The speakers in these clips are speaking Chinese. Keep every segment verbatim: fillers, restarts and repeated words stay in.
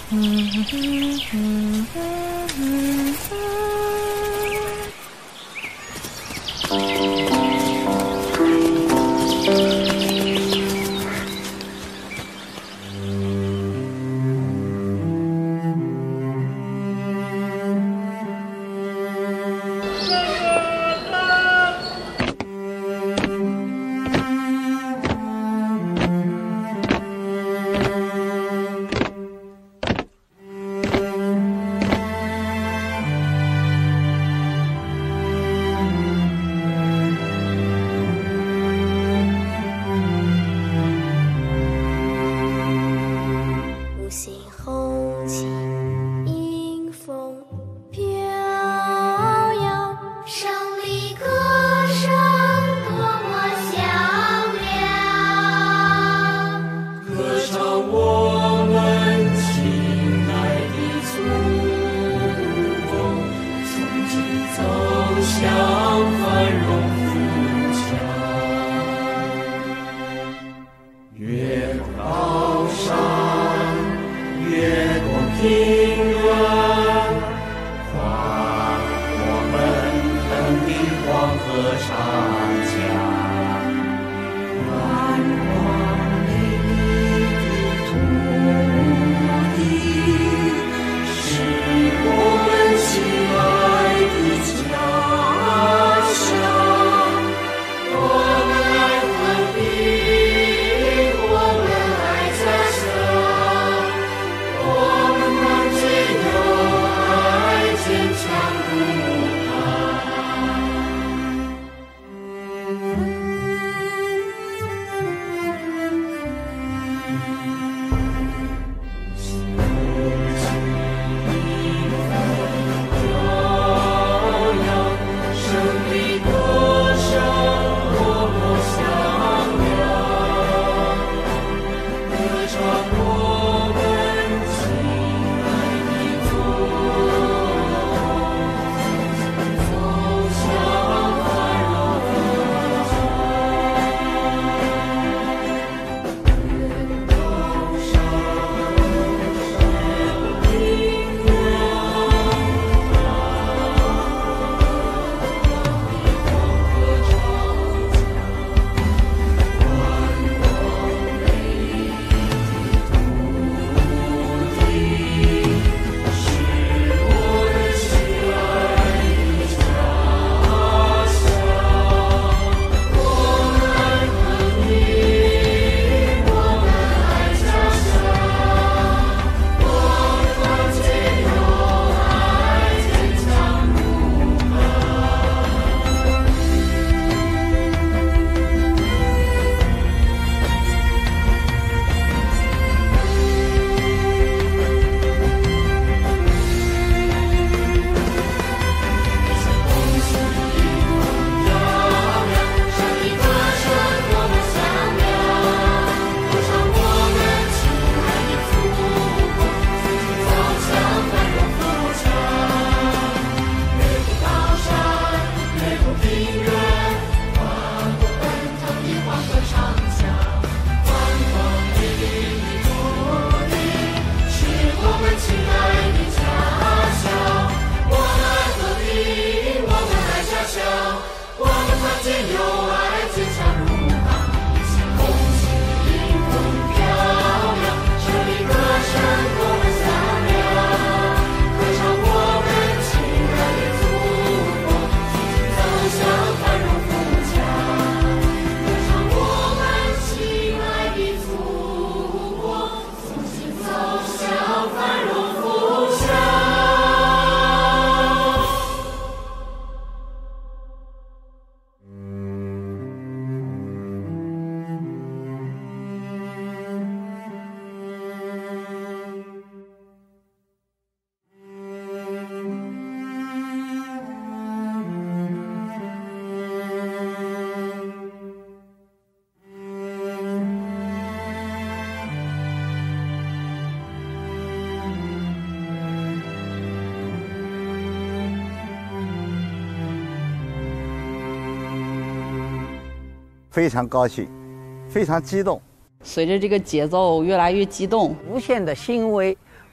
非常高兴，非常激动。 随着这个节奏越来越激动， 无限的欣慰，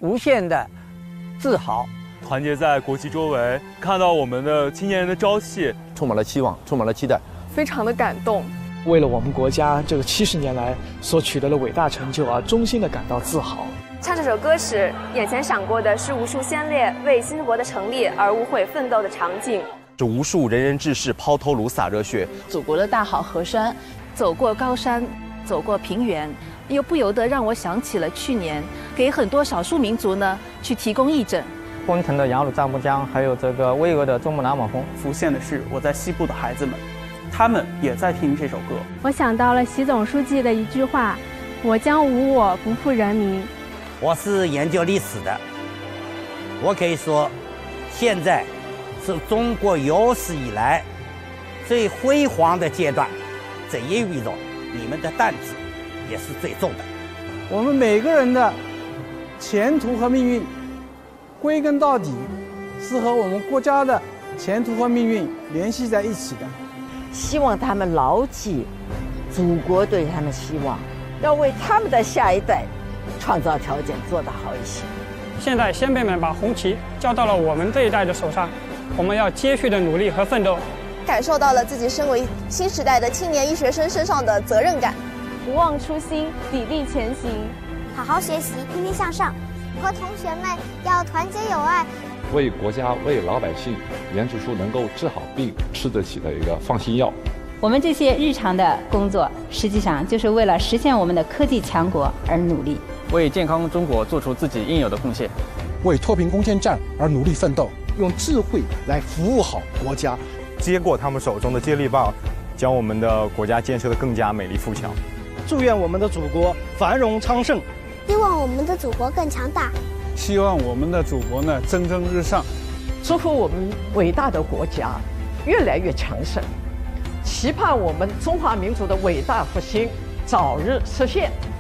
无限的自豪。 团结在国旗周围，看到我们的青年人的朝气， 充满了希望，充满了期待， 非常的感动。 为了我们国家这个七十年来所取得的伟大成就而衷心的感到自豪。 唱这首歌时，眼前闪过的是无数先烈为新国的成立而无悔奋斗的场景， 是无数仁人志士抛头颅洒热血， 祖国的大好河山， 走过高山，走过平原，又不由得让我想起了去年给很多少数民族呢去提供义诊。 昆腾的雅鲁藏布江，还有这个巍峨的珠穆朗玛峰， 浮现的是我在西部的孩子们，他们也在听这首歌。 我想到了习总书记的一句话：我将无我不负人民。 我是研究历史的，我可以说，现在是中国有史以来最辉煌的阶段，这意味着你们的担子也是最重的。 我们每个人的前途和命运，归根到底是和我们国家的前途和命运联系在一起的。 希望他们牢记祖国对他们希望，要为他们的下一代创造条件，做得好一些。 现在先辈们把红旗交到了我们这一代的手上，我们要接续的努力和奋斗， 感受到了自己身为新时代的青年医学生身上的责任感。 不忘初心，砥砺前行， 好好学习，拼拼向上，和同学们要团结友爱， 为国家为老百姓研制出能够治好病、吃得起的一个放心药。 我们这些日常的工作，实际上就是为了实现我们的科技强国而努力， 为健康中国做出自己应有的贡献， 为脱贫攻坚战而努力奋斗，用智慧来服务好国家， 接过他们手中的接力棒，将我们的国家建设得更加美丽富强。 祝愿我们的祖国繁荣昌盛， 希望我们的祖国更强大， 希望我们的祖国呢蒸蒸日上， 祝福我们伟大的国家越来越强盛，期盼我们中华民族的伟大复兴早日实现。